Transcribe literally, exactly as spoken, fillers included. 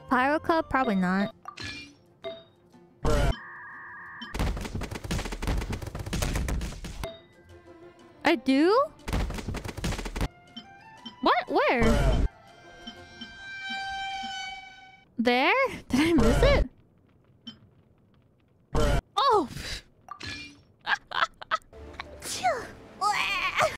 Pyro Cup? Probably not. I do? What? Where? There? Did I miss it?